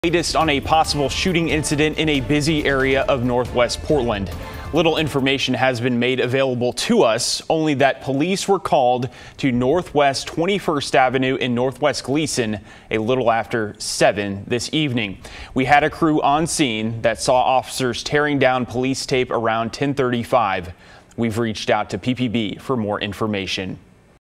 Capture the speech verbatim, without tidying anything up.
Latest on a possible shooting incident in a busy area of Northwest Portland. Little information has been made available to us, only that police were called to Northwest twenty-first Avenue in Northwest Glisan a little after seven this evening. We had a crew on scene that saw officers tearing down police tape around ten thirty-five. We've reached out to P P B for more information.